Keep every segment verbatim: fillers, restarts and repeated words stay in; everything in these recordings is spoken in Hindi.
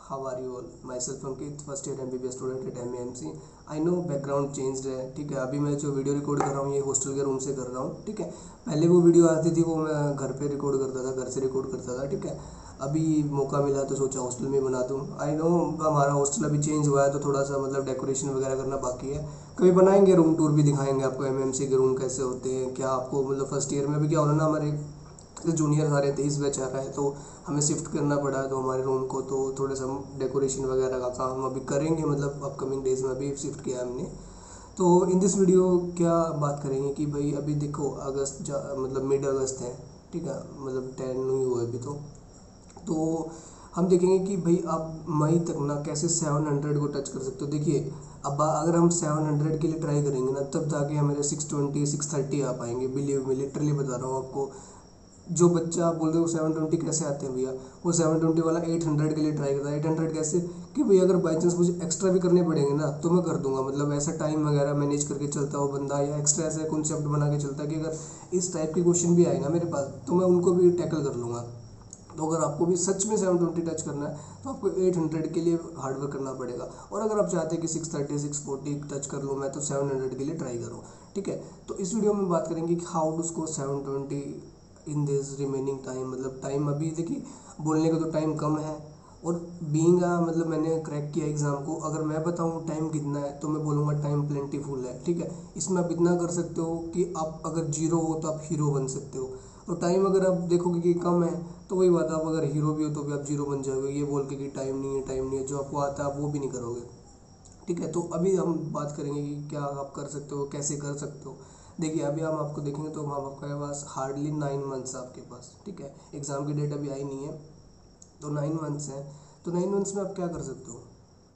How are you all, myself Ankit, first year M B B S student at M A M C. I know background change है, ठीक है। अभी मैं जो वीडियो रिकॉर्ड कर रहा हूँ ये हॉस्टल के रूम से कर रहा हूँ, ठीक है। पहले वो वीडियो आती थी वो मैं घर पे रिकॉर्ड करता था, घर से रिकॉर्ड करता था, ठीक है। अभी मौका मिला तो सोचा हॉस्टल में बना दूँ। आई नो हमारा हॉस्टल अभी चेंज हुआ है तो थोड़ा सा मतलब डेकोरेशन वगैरह करना बाकी है। कभी बनाएंगे रूम टूर भी, दिखाएंगे आपको एम एम सी के रूम कैसे होते हैं, क्या आपको मतलब फर्स्ट ईयर में अभी क्या हो रहा है ना, हमारे जूनियर सारे तेईस बैच आ रहा है तो हमें शिफ्ट करना पड़ा है तो हमारे रूम को, तो थोड़ा सा डेकोरेशन वगैरह का काम अभी करेंगे, मतलब अपकमिंग डेज में अभी शिफ्ट किया है हमने। तो इन दिस वीडियो क्या बात करेंगे कि भाई अभी देखो अगस्त जा मतलब मिड अगस्त है, ठीक है, मतलब टेन नहीं हुआ अभी तो तो हम देखेंगे कि भाई आप मई तक ना कैसे सेवन हंड्रेड को टच कर सकते हो। देखिए अब अगर हम सेवन हंड्रेड के लिए ट्राई करेंगे ना तब जाके हमारे सिक्स ट्वेंटी सिक्स थर्टी आ पाएंगे। बिलीव मी, लिटरली बता रहा हूँ आपको। जो बच्चा आप बोल रहे हो सेवन ट्वेंटी कैसे आते हैं भैया, वो सेवन ट्वेंटी वाला एट हंड्रेड के लिए ट्राई करता है। एट हंड्रेड कैसे कि भैया अगर बाई चांस मुझे एक्स्ट्रा भी करने पड़ेंगे ना तो मैं कर दूंगा, मतलब ऐसा टाइम वगैरह मैनेज करके चलता हो बंदा, या एक्स्ट्रा ऐसा कॉन्सेप्ट बना के चलता है कि अगर इस टाइप के क्वेश्चन भी आएगा मेरे पास तो मैं उनको भी टैकल कर लूँगा। तो अगर आपको भी सच में सेवन ट्वेंटी टच करना है तो आपको एट हंड्रेड के लिए हार्डवर्क करना पड़ेगा। और अगर आप चाहते हैं कि six thirty six forty touch कर लूँ मैं तो सेवन हंड्रेड के लिए ट्राई करो, ठीक है। तो इस वीडियो में बात करेंगे कि how to score seven twenty in this remaining time. मतलब टाइम अभी देखिए बोलने का तो टाइम कम है और बीइंग मतलब मैंने क्रैक किया एग्ज़ाम को, अगर मैं बताऊँ टाइम कितना है तो मैं बोलूँगा टाइम प्लेंटीफुल है, ठीक है। इसमें आप इतना कर सकते हो कि आप अगर जीरो हो तो आप हीरो बन सकते हो, और टाइम अगर आप देखोगे कि कम है तो वही बात, आप अगर हीरो भी हो तो भी आप जीरो बन जाओगे ये बोल के कि टाइम नहीं है टाइम नहीं है, जो आपको आता है आप वो भी नहीं करोगे, ठीक है। तो अभी हम बात करेंगे कि क्या आप कर सकते हो, कैसे कर सकते हो। देखिए अभी हम आपको देखेंगे तो हम आपके पास हार्डली नाइन मंथ्स आपके पास, ठीक है। एग्ज़ाम की डेट अभी आई नहीं है तो नाइन मंथ्स हैं। तो नाइन मंथ्स में आप क्या कर सकते हो।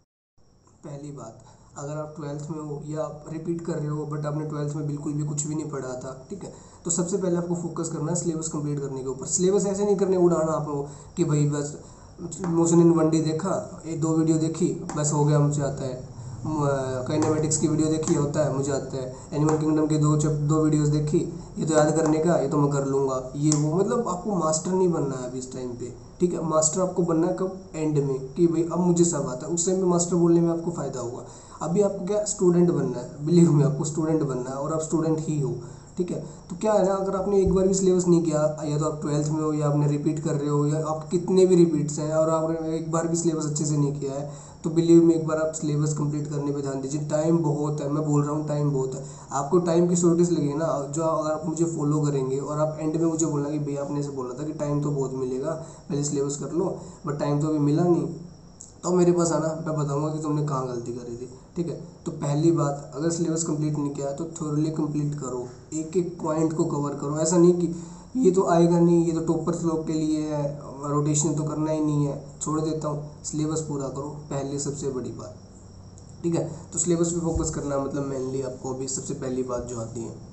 पहली बात, अगर आप ट्वेल्थ में हो या आप रिपीट कर रहे हो बट आपने ट्वेल्थ में बिल्कुल भी कुछ भी नहीं पढ़ा था, ठीक है, तो सबसे पहले आपको फोकस करना है सिलेबस कंप्लीट करने के ऊपर। सिलेबस ऐसे नहीं करने उड़ाना आपको कि भाई बस मोशन इन वन डे देखा, एक दो वीडियो देखी, बस हो गया मुझे आता है। काइनेमेटिक्स की वीडियो देखी होता है मुझे आता है, एनिमल किंगडम के दो चैप दो वीडियोस देखी, ये तो याद करने का, ये तो मैं कर लूँगा, ये वो मतलब आपको मास्टर नहीं बनना है अभी इस टाइम पे, ठीक है। मास्टर आपको बनना है कब, एंड में, कि भाई अब मुझे सब आता है, उस टाइम पे मास्टर बोलने में आपको फ़ायदा होगा। अभी आपको क्या स्टूडेंट बनना है, बिलीव में आपको स्टूडेंट बनना है और आप स्टूडेंट ही हो, ठीक है। तो क्या है ना, अगर आपने एक बार भी सिलेबस नहीं किया, या तो आप ट्वेल्थ में हो या आपने रिपीट कर रहे हो या आप कितने भी रिपीट्स हैं और आपने एक बार भी सिलेबस अच्छे से नहीं किया है, तो बिलीव में एक बार आप सिलेबस कंप्लीट करने पे ध्यान दीजिए। टाइम बहुत है, मैं बोल रहा हूँ टाइम बहुत है। आपको टाइम की शॉर्टेज लगेगी ना, जो अगर आप मुझे फॉलो करेंगे और आप एंड में मुझे बोलना कि भैया आपने ऐसे बोला था कि टाइम तो बहुत मिलेगा, पहले सिलेबस कर लो, बट टाइम तो अभी मिला नहीं, तो मेरे पास आना, मैं बताऊंगा कि तुमने कहाँ गलती करी थी, ठीक है। तो पहली बात, अगर सिलेबस कंप्लीट नहीं किया तो थोरली कंप्लीट करो, एक एक पॉइंट को कवर करो। ऐसा नहीं कि ये तो आएगा नहीं, ये तो टॉपर्स लोग के लिए है, रोटेशन तो करना ही नहीं है, छोड़ देता हूँ, सिलेबस पूरा करो, पहले सबसे बड़ी बात, ठीक है। तो सिलेबस पे फोकस करना मतलब मेनली आपको अभी सबसे पहली बात जो आती है।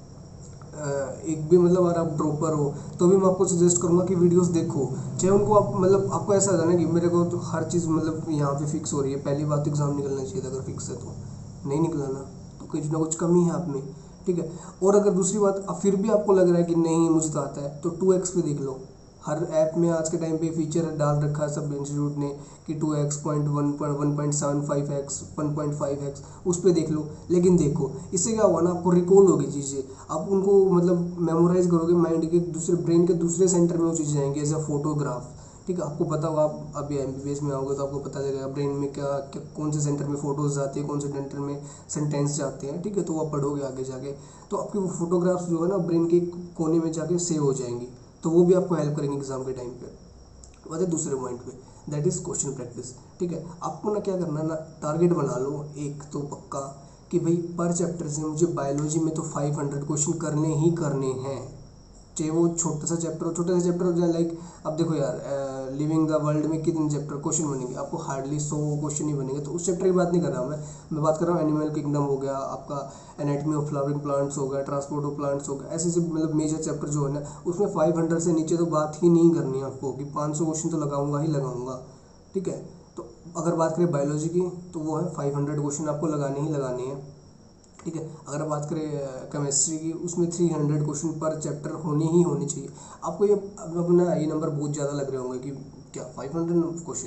एक भी मतलब अगर आप ड्रॉपर हो तो भी मैं आपको सजेस्ट करूँगा कि वीडियोस देखो, चाहे उनको आप मतलब आपको ऐसा था ना कि मेरे को तो हर चीज़ मतलब यहाँ पे फिक्स हो रही है। पहली बात तो एग्ज़ाम निकलना चाहिए था, अगर फिक्स है तो नहीं निकला ना तो कुछ ना कुछ कमी है आप में, ठीक है। और अगर दूसरी बात अब फिर भी आपको लग रहा है कि नहीं मुझे तो आता है तो टू एक्स पे देख लो। हर ऐप में आज के टाइम पे फीचर डाल रखा है सब इंस्टीट्यूट ने कि two x point one point one point seven five x one point five x उस पर देख लो। लेकिन देखो इससे क्या हुआ ना, आपको रिकॉल होगी चीज़ें, आप उनको मतलब मेमोराइज करोगे, माइंड के दूसरे ब्रेन के दूसरे सेंटर में वो चीज़ें जाएंगी एज अ फोटोग्राफ, ठीक है। आपको पता होगा, आप अभी एम बी बी एस में आओगे तो आपको पता चलेगा ब्रेन में क्या, क्या कौन से सेंटर में फोटोज जाती है, कौन से सेंटर में सेंटेंस जाते हैं, ठीक है। तो वो आप पढ़ोगे आगे जाके तो आपकी वो फोटोग्राफ्स जो है ना ब्रेन के कोने में जाके सेव हो जाएंगी, तो वो भी आपको हेल्प करेंगे एग्जाम के टाइम पे। वैसे दूसरे पॉइंट पे दैट इज़ क्वेश्चन प्रैक्टिस, ठीक है। आपको ना क्या करना है ना, टारगेट बना लो एक तो पक्का कि भाई पर चैप्टर से मुझे बायोलॉजी में तो फाइव हंड्रेड क्वेश्चन करने ही करने हैं, चाहे वो छोटा सा चैप्टर हो, छोटा सा चैप्टर हो जाए। लाइक अब देखो यार लिविंग द वर्ल्ड में कितने चैप्टर क्वेश्चन बनेंगे, आपको हार्डली सौ क्वेश्चन ही बनेंगे, तो उस चैप्टर की बात नहीं कर रहा मैं मैं बात कर रहा हूँ एनिमल किंगडम हो गया आपका, एनाटमी ऑफ फ्लावरिंग प्लांट्स हो गया, ट्रांसपोर्ट ऑफ प्लांट्स हो गया, ऐसे ऐसे मतलब मेजर चैप्टर जो है ना उसमें फाइव हंड्रेड से नीचे तो बात ही नहीं करनी है आपको कि पाँच सौ क्वेश्चन तो लगाऊंगा ही लगाऊंगा, ठीक है। तो अगर बात करें बायोलॉजी की तो वो है फाइव हंड्रेड क्वेश्चन आपको लगाने ही लगाने हैं, ठीक है। अगर बात करें केमिस्ट्री की उसमें थ्री हंड्रेड क्वेश्चन पर चैप्टर होने ही होने चाहिए। आपको ये अपना ये नंबर बहुत ज़्यादा लग रहे होंगे कि क्या five hundred question,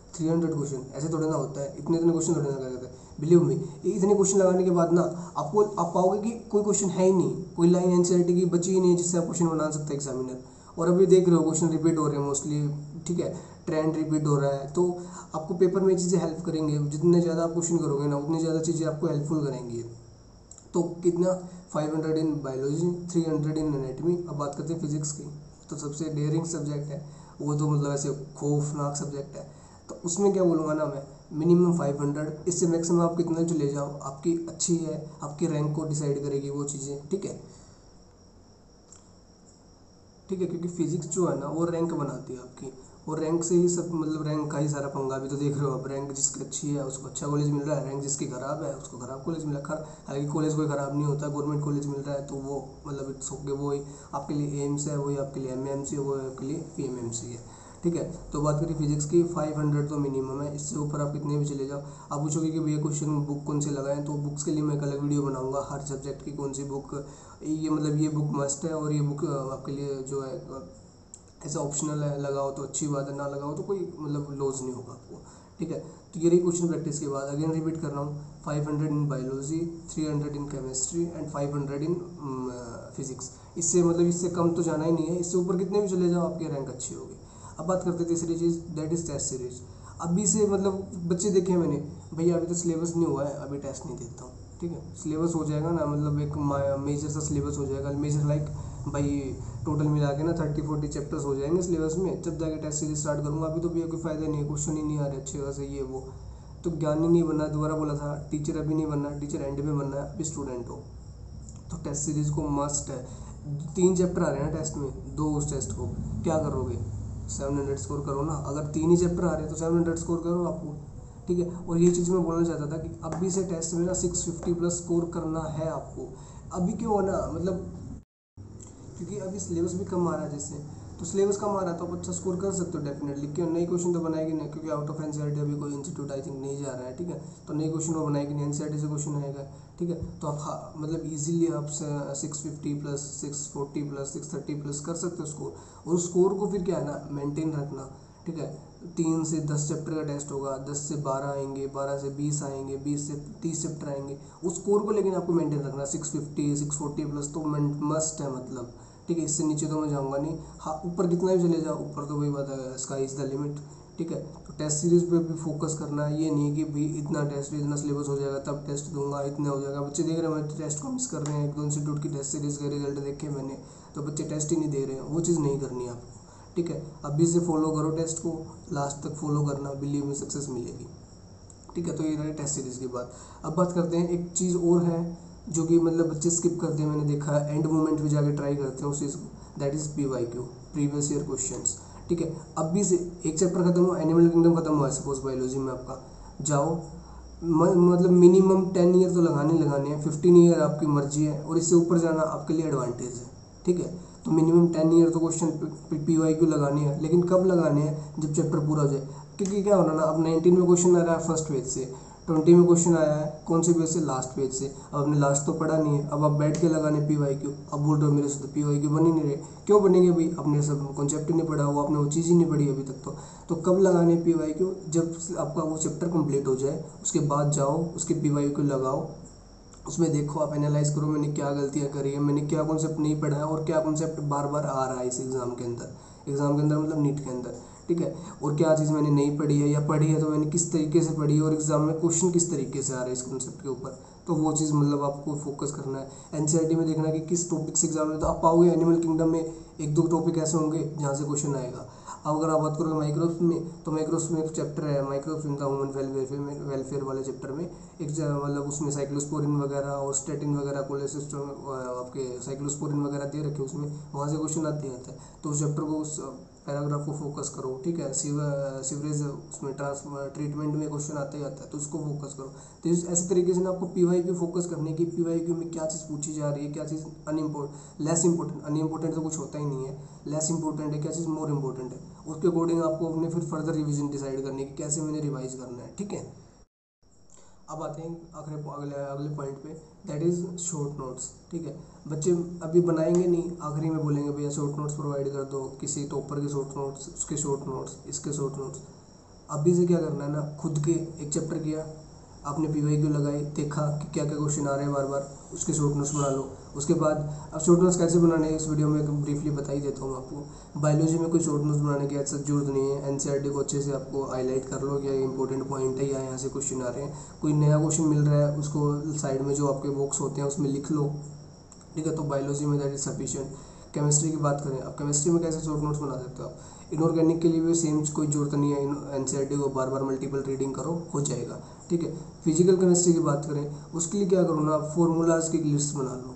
three hundred question ऐसे थोड़े ना होता है, इतने इतने क्वेश्चन थोड़े ना करते हैं। बिलीव मी, इतने क्वेश्चन लगाने के बाद ना आपको आप पाओगे कि कोई क्वेश्चन है ही नहीं, कोई लाइन एनसीईआरटी की बची ही नहीं जिससे आप क्वेश्चन बना सकते हैं एग्जामिनर। और अभी देख रहे हो क्वेश्चन रिपीट हो रहे हैं मोस्टली, ठीक है, ट्रेंड रिपीट हो रहा है, तो आपको पेपर में चीज़ें हेल्प करेंगे। जितने ज़्यादा आप क्वेश्चन करोगे ना उतनी ज़्यादा चीज़ें आपको हेल्पफुल करेंगी। तो कितना, five hundred in biology, three hundred in anatomy. अब बात करते हैं फिजिक्स की, तो सबसे डेयरिंग सब्जेक्ट है वो, तो मतलब ऐसे खौफनाक सब्जेक्ट है। तो उसमें क्या बोलूँगा ना मैं, मिनिमम फाइव हंड्रेड, इससे मैक्सिमम आप कितना जो ले जाओ आपकी अच्छी है, आपकी रैंक को डिसाइड करेगी वो चीज़ें, ठीक है ठीक है क्योंकि फिजिक्स जो है ना वो रैंक बनाती है आपकी, और रैंक से ही सब, मतलब रैंक का ही सारा पंगा। भी तो देख रहे हो आप, रैंक जिसकी अच्छी है उसको अच्छा कॉलेज मिल रहा है, रैंक जिसकी खराब है उसको खराब कॉलेज मिल रहा है। हालांकि कॉलेज कोई खराब नहीं होता, गवर्नमेंट कॉलेज मिल रहा है तो वो मतलब इट्स ओके, वो ही आपके लिए एम्स है, वही आपके लिए एम एम सी है, वो आपके लिए पी एम एम सी है, ठीक है। तो बात करें फिजिक्स की, फाइव हंड्रेड तो मिनिमम है, इससे ऊपर आप कितने भी चले जाओ। आप पूछोगे कि भैया क्वेश्चन बुक कौन से लगाएं, तो बुक्स के लिए मैं एक अलग वीडियो बनाऊंगा, हर सब्जेक्ट की कौन सी बुक, ये मतलब ये बुक मस्ट है, और ये बुक आपके लिए जो है ऐसा ऑप्शनल है, लगाओ तो अच्छी बात है, ना लगाओ तो कोई मतलब लॉस नहीं होगा आपको, ठीक है। तो ये रही क्वेश्चन प्रैक्टिस के बाद, अगेन रिपीट कर रहा हूँ, five hundred in biology, three hundred in chemistry and five hundred in physics. इससे मतलब इससे कम तो जाना ही नहीं है, इससे ऊपर कितने भी चले जाओ आपकी रैंक अच्छी होगी। अब बात करते हैं तीसरी चीज़, दैट इज़ टेस्ट सीरीज। अभी से मतलब बच्चे देखे मैंने, भैया अभी तो सिलेबस नहीं हुआ है, अभी टेस्ट नहीं देता हूँ, ठीक है। सिलेबस हो जाएगा ना, मतलब एक मेजर सा सिलेबस हो जाएगा, मेजर लाइक भाई टोटल मिला के ना थर्टी फोर्टी चैप्टर्स हो जाएंगे सिलेबस में, जब जाके टेस्ट सीरीज स्टार्ट करूँगा। अभी तो भैया कोई फ़ायदा नहीं है, क्वेश्चन ही नहीं आ रहे अच्छे खासे, ये वो तो ज्ञान ही नहीं बनना। दोबारा बोला था, टीचर अभी नहीं बनना, टीचर एंड में बनना है, अभी स्टूडेंट हो। तो टेस्ट सीरीज को मस्ट है। तीन चैप्टर आ रहे हैं ना टेस्ट में, दो उस टेस्ट को क्या करोगे, सेवन हंड्रेड स्कोर करो ना। अगर तीन ही चैप्टर आ रहे हैं तो सेवन हंड्रेड स्कोर करो आपको, ठीक है। और ये चीज़ मैं बोलना चाहता था कि अभी से टेस्ट में ना सिक्स फिफ्टी प्लस स्कोर करना है आपको। अभी क्यों है ना, मतलब क्योंकि अभी सिलेबस भी कम आ रहा है, जैसे तो सिलेबस कम आ रहा है तो आप अच्छा स्कोर कर सकते हो डेफिनेटली। क्यों, नई क्वेश्चन तो बनाएगी नहीं, क्योंकि आउट ऑफ एनसीईआरटी अभी कोई इंस्टीट्यूट आई थिंक नहीं जा रहा है, ठीक है। तो नई क्वेश्चन वो बनाएगी नहीं, एनसीईआरटी से क्वेश्चन आएगा, ठीक है। तो आप हाँ मतलब इजीली आप six fifty plus, six forty plus, six thirty plus कर सकते हो स्कोर। और उस स्कोर को फिर क्या है ना, मेंटेन रखना, ठीक है। तीन से दस चैप्टर का टेस्ट होगा, दस से बारह आएंगे, बारह से बीस आएंगे, बीस से तीस चैप्टर आएंगे, उस स्कोर को लेकिन आपको मेंटेन रखना। Six fifty six forty plus तो मस्ट है, मतलब ठीक है। इससे नीचे तो मैं जाऊँगा नहीं, हाँ ऊपर कितना भी चले जाओ, ऊपर तो वही बात है, स्काई इज़ द लिमिट, ठीक है। तो टेस्ट सीरीज पे भी फोकस करना है, ये नहीं है कि भाई इतना टेस्ट, इतना सिलेबस हो जाएगा तब टेस्ट दूंगा, इतना हो जाएगा। बच्चे देख रहे हैं टेस्ट को मिस कर रहे हैं, एक दो इंस्टीट्यूट की टेस्ट सीरीज के रिजल्ट देखे मैंने, तो बच्चे टेस्ट ही नहीं दे रहे हैं, वो चीज़ नहीं करनी है आपको, ठीक है। अभी से फॉलो करो टेस्ट को, लास्ट तक फॉलो करना, बिलीव में सक्सेस मिलेगी, ठीक है। तो ये रही टेस्ट सीरीज की बात। अब बात करते हैं, एक चीज़ और है जो कि मतलब बच्चे स्किप करते हैं, मैंने देखा है, एंड मोमेंट में जाके ट्राई करते हैं उस चीज़ को, that is P Y Q, previous year questions, ठीक है। अभी से एक चैप्टर खत्म हुआ, एनिमल किंगडम खत्म हुआ है सपोज बायोलॉजी में आपका, जाओ म, मतलब मिनिमम टेन ईयर तो लगाने लगाने हैं, फिफ्टीन ईयर आपकी मर्जी है, और इससे ऊपर जाना आपके लिए एडवांटेज है, ठीक है। तो मिनिमम टेन ईयर तो क्वेश्चन पी वाई क्यू लगाने हैं, लेकिन कब लगाने हैं, जब चैप्टर पूरा हो जाए। क्योंकि क्या होना ना, अब नाइनटीन में क्वेश्चन आ रहा है फर्स्ट पेज से, ट्वेंटी में क्वेश्चन आया है कौन से पेज से, लास्ट पेज से। अब आपने लास्ट तो पढ़ा नहीं है, अब आप बैठ के लगाने पी वाई क्यू, अब बोल रहे हो मेरे से तो पी वाई क्यू बन ही नहीं रहे। क्यों बनेंगे भाई, अपने सब कॉन्सेप्ट ही नहीं पढ़ा, वो आपने वो चीज़ ही नहीं पढ़ी अभी तक। तो तो कब लगाने पी वाई क्यू, जब आपका वो चैप्टर कंप्लीट हो जाए, उसके बाद जाओ उसके पी वाई क्यू लगाओ, उसमें देखो, आप एनालाइज करो मैंने क्या गलतियाँ करी है, मैंने क्या कॉन्सेप्ट नहीं पढ़ा है, और क्या कॉन्सेप्ट बार बार आ रहा है इस एग्ज़ाम के अंदर, एग्ज़ाम के अंदर मतलब नीट के अंदर, ठीक है। और क्या चीज़ मैंने नहीं पढ़ी है, या पढ़ी है तो मैंने किस तरीके से पढ़ी है, और एग्ज़ाम में क्वेश्चन किस तरीके से आ रहा है इस कॉन्सेप्ट के ऊपर। तो वो चीज़ मतलब आपको फोकस करना है। एनसीईआरटी में देखना कि किस टॉपिक से एग्जाम में, तो आप पाओगे एनिमल किंगडम में एक दो टॉपिक ऐसे होंगे जहाँ से क्वेश्चन आएगा। अब अगर आप बात करोगे माइक्रोब्स में, तो माइक्रोब्स में एक चैप्टर है microbes in the human welfare में, वेलफेयर वाले चैप्टर में एक मतलब उसमें साइक्लोस्पोरिन वगैरह और स्टेटिन वगैरह कोलेसिस्टम आपके साइक्लोस्पोरिन वगैरह दे रखे उसमें, वहाँ से क्वेश्चन आते हैं। तो उस चैप्टर को, उस पैराग्राफ को फोकस करो, ठीक है। सीवरेज उसमें ट्रांस ट्रीटमेंट में क्वेश्चन आते ही आता है, तो उसको फोकस करो। तो इस ऐसे तरीके से ना आपको पी वाई क्यू फोकस करने की, पी वाई क्यू में क्या चीज़ पूछी जा रही है, क्या चीज़ अनइम्पोर्टेंट, लेस इंपॉर्टेंट, अनइम्पोर्टेंट तो कुछ होता ही नहीं है, लेस इंपॉर्टेंट है, क्या चीज़ मोर इंपॉर्टेंट है, उसके अकॉर्डिंग आपको अपने फिर फर्दर रिवीजन डिसाइड करने की, कैसे मैंने रिवाइज करना है, ठीक है। अब आते हैं आखिरी अगले अगले पॉइंट पे, दैट इज़ शॉर्ट नोट्स, ठीक है। बच्चे अभी बनाएंगे नहीं, आखिरी में बोलेंगे भैया शॉर्ट नोट्स प्रोवाइड कर दो, किसी टॉपर के शॉर्ट नोट्स, उसके शॉर्ट नोट्स, इसके शॉर्ट नोट्स। अभी से क्या करना है ना, खुद के एक चैप्टर किया, आपने पी वाई क्यू लगाई, देखा कि क्या क्या क्वेश्चन आ रहे हैं बार बार, उसके शॉर्ट नोट्स बना लो। उसके बाद अब शॉर्ट नोट्स कैसे बनाने हैं इस वीडियो में ब्रीफली बता ही देता हूँ आपको। बायोलॉजी में कोई शॉर्ट नोट्स बनाने की ऐसा जरूरत नहीं है, एनसीईआरटी को अच्छे से आपको हाईलाइट कर लो, क्या इंपॉर्टेंट पॉइंट है या यहाँ से क्वेश्चन आ रहे हैं। कोई नया क्वेश्चन मिल रहा है उसको साइड में जो आपके बॉक्स होते हैं उसमें लिख लो, ठीक है। तो बायोलॉजी में दैट इज सफिशिएंट। केमिस्ट्री की बात करें, अब केमिस्ट्री में कैसे शॉर्ट नोट्स बना सकते हो आप। इनऑर्गेनिक के लिए भी सेम कोई जरूरत नहीं है, एनसीईआरटी को बार बार मल्टीपल रीडिंग करो, हो जाएगा, ठीक है। फिजिकल केमिस्ट्री की बात करें, उसके लिए क्या करो ना, फॉर्मूलाज की लिस्ट बना लो,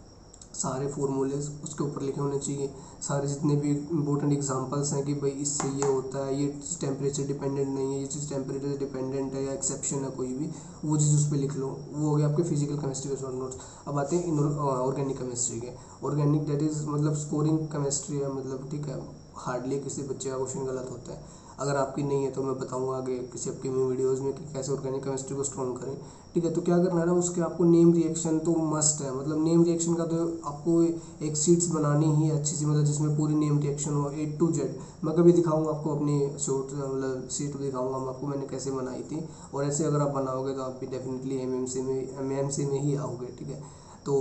सारे फार्मूलेज उसके ऊपर लिखे होने चाहिए, सारे जितने भी इंपॉर्टेंट एग्जांपल्स हैं कि भाई इससे ये होता है, ये टेम्परेचर डिपेंडेंट नहीं है, ये चीज़ टेम्परेचर डिपेंडेंट है या एक्सेप्शन है कोई भी, वो चीज़ उस पर लिख लो। वो हो गया आपके फिजिकल केमिस्ट्री के शॉर्ट नोट्स। अब आते हैं ऑर्गेनिक केमिस्ट्री के। ऑर्गेनिक दैट इज़ मतलब स्कोरिंग केमिस्ट्री है, मतलब ठीक है, हार्डली किसी बच्चे का क्वेश्चन गलत होता है। अगर आपकी नहीं है तो मैं बताऊंगा आगे किसी अपकमिंग वीडियोज़ में कि कैसे ऑर्गेनिक केमिस्ट्री को स्ट्रॉन्ग करें, ठीक है। तो क्या करना है ना, उसके आपको नेम रिएक्शन तो मस्ट है, मतलब नेम रिएक्शन का तो आपको एक शीट्स बनानी ही अच्छी सी, मतलब जिसमें पूरी नेम रिएक्शन हो ए टू जेड। मैं कभी दिखाऊंगा आपको अपनी शॉर्ट मतलब शीट दिखाऊंगा मैं आपको मैंने कैसे बनाई थी, और ऐसे अगर आप बनाओगे तो आप भी डेफिनेटली एम एम सी में एम एम सी में ही आओगे, ठीक है। तो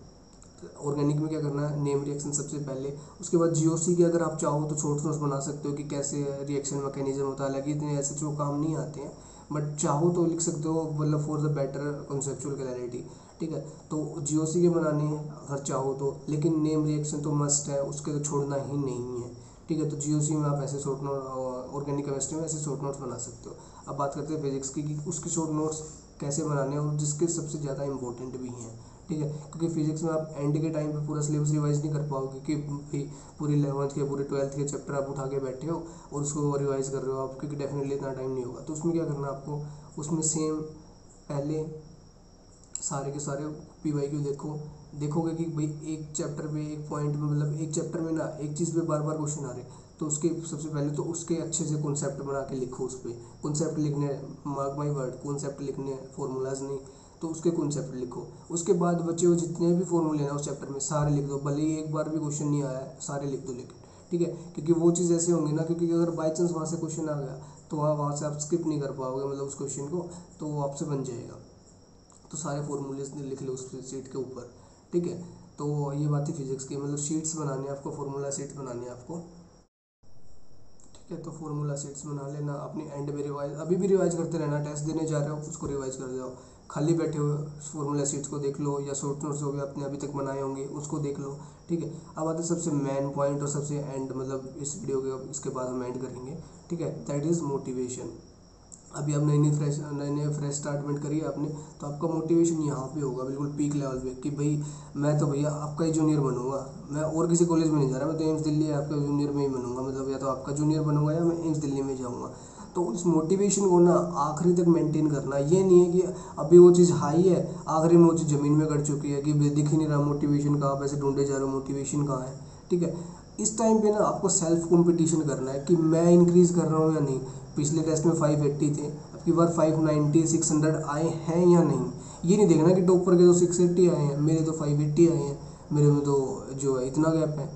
ऑर्गेनिक में क्या करना है, नेम रिएक्शन सबसे पहले। उसके बाद जीओसी के अगर आप चाहो तो शॉर्ट नोट्स बना सकते हो कि कैसे रिएक्शन मैकेनिज्म होता है, हालांकि इतने ऐसे जो काम नहीं आते हैं, बट चाहो तो लिख सकते हो, मतलब for the better conceptual clarity, ठीक है। तो जीओसी के बनाने हैं अगर चाहो तो, लेकिन नेम रिएक्शन तो मस्ट है, उसके तो छोड़ना ही नहीं है, ठीक है। तो जीओसी में आप ऐसे शॉर्ट नोट, ऑर्गेनिक केमिस्ट्री में ऐसे शॉर्ट नोट्स बना सकते हो। अब बात करते हैं फिजिक्स की कि उसके शॉर्ट नोट्स कैसे बनाने हैं और जिसके सबसे ज़्यादा इंपॉर्टेंट भी हैं, ठीक है। क्योंकि फिजिक्स में आप एंड के टाइम पे पूरा सिलेबस रिवाइज नहीं कर पाओगे, क्योंकि पूरी इलेवंथ के पूरे ट्वेल्थ के चैप्टर आप उठा के बैठे हो और उसको रिवाइज कर रहे हो आप, क्योंकि डेफिनेटली इतना टाइम नहीं होगा। तो उसमें क्या करना है आपको, उसमें सेम पहले सारे के सारे पी वाई क्यू देखो, देखोगे कि भाई एक चैप्टर पे एक पॉइंट में, मतलब एक चैप्टर में ना एक चीज़ पे बार बार क्वेश्चन आ रहे, तो उसके सबसे पहले तो उसके अच्छे से कॉन्सेप्ट बना के लिखो। उस पर कॉन्सेप्ट लिखने, मार्क माई वर्ड, कॉन्सेप्ट लिखने, फॉर्मूलाज नहीं, तो उसके कॉन्सेप्ट लिखो। उसके बाद बच्चे वो जितने भी फॉर्मूले ना उस चैप्टर में सारे लिख दो, भले ही एक बार भी क्वेश्चन नहीं आया है, सारे लिख दो, लेकिन ठीक है। क्योंकि वो चीज़ ऐसी होंगी ना, क्योंकि अगर बाई चांस वहाँ से क्वेश्चन आ गया तो वहाँ वहाँ से आप स्किप नहीं कर पाओगे, मतलब उस क्वेश्चन को, तो वो आपसे बन जाएगा। तो सारे फॉर्मूले लिख लो उस शीट के ऊपर, ठीक है। तो ये बात थी फिजिक्स की, मतलब शीट्स बनानी है आपको, फॉर्मूला शीट बनानी है आपको, ठीक है। तो फॉर्मूला शीट्स बना लेना, अपनी एंड में रिवाइज, अभी भी रिवाइज करते रहना, टेस्ट देने जा रहे हो उसको रिवाइज कर जाओ, खाली बैठे हुए फॉर्मूला शीट्स को देख लो, या शॉर्ट नोट्स जो भी आपने अभी तक बनाए होंगे उसको देख लो, ठीक है। अब आते सबसे मेन पॉइंट और सबसे एंड, मतलब इस वीडियो के इसके बाद हम एंड करेंगे, ठीक है, दैट इज़ मोटिवेशन। अभी आप नई नई फ्रेश नए नए फ्रेश स्टार्टमेंट करिए आपने, तो आपका मोटिवेशन यहाँ पे होगा बिल्कुल पीक लेवल पे कि भाई मैं तो भैया आपका ही जूनियर बनूंगा, मैं और किसी कॉलेज में नहीं जा रहा, मैं तो एम्स दिल्ली आपका जूनियर में ही बनूंगा, मतलब या तो आपका जूनियर बनूंगा या मैं एम्स दिल्ली में जाऊँगा। तो उस मोटिवेशन को ना आखिरी तक मेंटेन करना, ये नहीं है कि अभी वो चीज़ हाई है आखिरी में वो चीज़ ज़मीन में गड़ चुकी है कि दिख ही नहीं रहा मोटिवेशन कहाँ, पैसे ढूंढे जा रहे हो मोटिवेशन कहाँ है, ठीक है। इस टाइम पे ना आपको सेल्फ कंपटीशन करना है कि मैं इंक्रीज कर रहा हूँ या नहीं। पिछले टेस्ट में फाइव एट्टी थे, अब की बार फाइव नाइन्टी सिक्स हंड्रेड आए हैं या नहीं, ये नहीं देखना कि टॉपर के तो सिक्स एट्टी आए हैं, मेरे तो फाइव एट्टी आए हैं, मेरे में तो जो है इतना गैप है,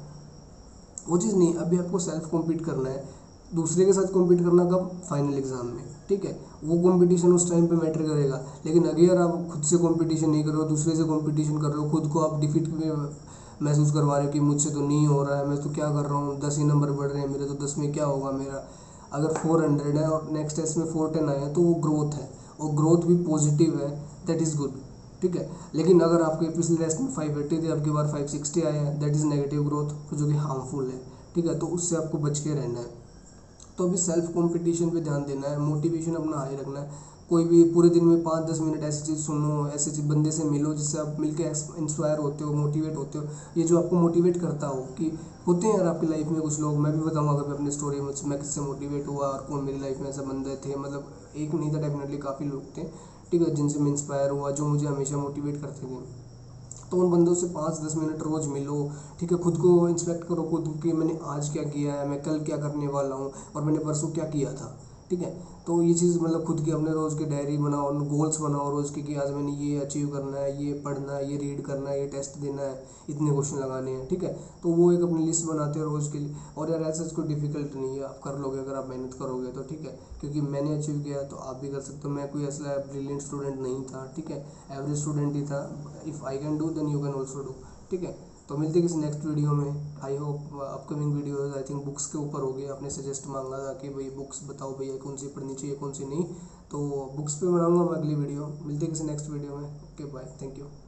वो चीज़ नहीं। अभी आपको सेल्फ कॉम्पीट करना है, दूसरे के साथ कॉम्पीट करना कब, फाइनल एग्जाम में, ठीक है। वो कंपटीशन उस टाइम पे मैटर करेगा, लेकिन अगर आप खुद से कंपटीशन नहीं कर रहे हो, दूसरे से कंपटीशन कर रहे हो, खुद को आप डिफीट में महसूस करवा रहे हो कि मुझसे तो नहीं हो रहा है, मैं तो क्या कर रहा हूँ, दस ही नंबर बढ़ रहे हैं मेरे, तो दस में क्या होगा मेरा। अगर फोर हंड्रेड है और नेक्स्ट टेस्ट में फोर टेन आए हैं तो वो ग्रोथ है, और ग्रोथ भी पॉजिटिव है, दैट इज़ गुड, ठीक है। लेकिन अगर आपके पिछले टेस्ट में फाइव एट्टी थे, आपकी बार फाइव सिक्सटी आए हैं, दैट इज़ नेगेटिव ग्रोथ, जो कि हार्मफुल है, ठीक है। तो उससे आपको बच के रहना है। तो अभी सेल्फ कंपटीशन पे ध्यान देना है, मोटिवेशन अपना हाई रखना है। कोई भी पूरे दिन में पाँच दस मिनट ऐसी चीज़ सुनो, ऐसे चीज बंदे से मिलो जिससे आप मिलके इंस्पायर होते हो, मोटिवेट होते हो, ये जो आपको मोटिवेट करता हो। कि होते हैं यार आपकी लाइफ में कुछ लोग, मैं भी बताऊंगा कभी अपनी स्टोरी में मैं किससे मोटिवेट हुआ और कौन मेरी लाइफ में ऐसे बंदे थे, मतलब एक नहीं था, डेफिनेटली काफ़ी लोग थे, ठीक है, जिनसे मैं इंस्पायर हुआ, जो मुझे हमेशा मोटिवेट करते थे। तो उन बंदों से पाँच दस मिनट रोज़ मिलो, ठीक है। खुद को इंस्पेक्ट करो, खुद कि मैंने आज क्या किया है, मैं कल क्या करने वाला हूँ और मैंने परसों क्या किया था, ठीक है। तो ये चीज़ मतलब खुद की अपने रोज़ की डायरी बनाओ, गोल्स बनाओ रोज़ की कि आज मैंने ये अचीव करना है, ये पढ़ना है, ये रीड करना है, ये टेस्ट देना है, इतने क्वेश्चन लगाने हैं, ठीक है। तो वो एक अपनी लिस्ट बनाते हो रोज़ के लिए। और यार ऐसा कोई डिफिकल्ट नहीं है, आप कर लोगे अगर आप मेहनत करोगे तो, ठीक है। क्योंकि मैंने अचीव किया तो आप भी कर सकते हो। मैं कोई ऐसा ब्रिलियंट स्टूडेंट नहीं था, ठीक है, एवरेज स्टूडेंट ही था। If I can do then you can also do, ठीक है। तो मिलते हैं किसी नेक्स्ट वीडियो में। I hope upcoming videos I think books के ऊपर होगी। आपने सजेस्ट मांगा था कि भाई बुक्स बताओ भैया कौन सी पढ़नी चाहिए कौन सी नहीं, तो बुक्स पे बनाऊंगा मैं अगली वीडियो। मिलते हैं किसी नेक्स्ट वीडियो में। Okay bye, thank you.